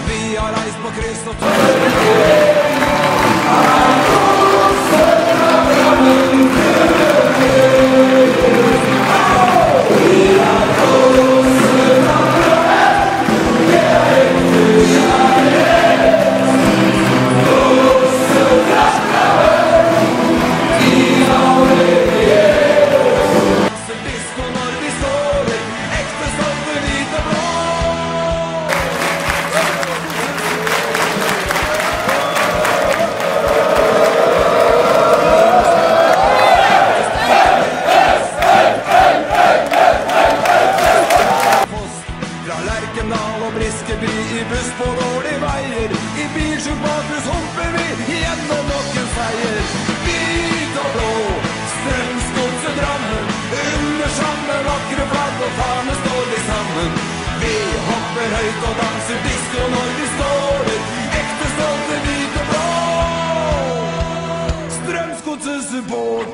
Vi har reist på kryss og tvers. I buss på dårlige veier, i bilsjuk bakgrunns humper vi gjennom noen seier. Hvit og blå, Strømsgodset Drammen, under samme vakre flagg og fane står vi sammen. Vi hopper høyt og danser disco når vi står der, ekte stolte hvit og blå. Strømsgodset support.